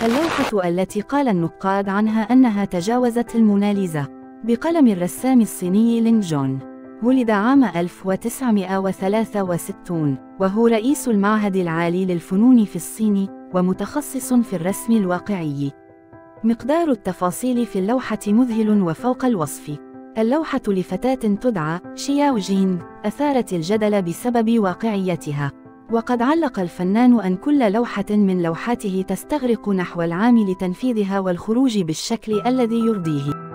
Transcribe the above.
اللوحة التي قال النقاد عنها أنها تجاوزت الموناليزا بقلم الرسام الصيني لينغ جون. ولد عام 1963 وهو رئيس المعهد العالي للفنون في الصين ومتخصص في الرسم الواقعي. مقدار التفاصيل في اللوحة مذهل وفوق الوصف. اللوحة لفتاة تدعى شياو جين أثارت الجدل بسبب واقعيتها، وقد علق الفنان أن كل لوحة من لوحاته تستغرق نحو العام لتنفيذها والخروج بالشكل الذي يرضيه.